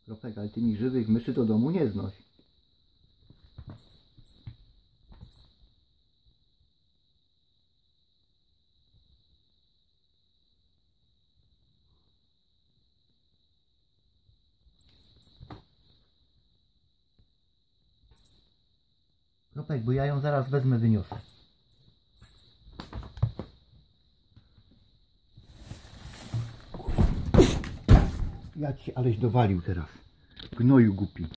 Kropek, ale ty mi żywych myszy do domu nie znoś. Kropek, bo ja ją zaraz wezmę, wyniosę. Ja ci aleś dowalił teraz. Gnoju głupi.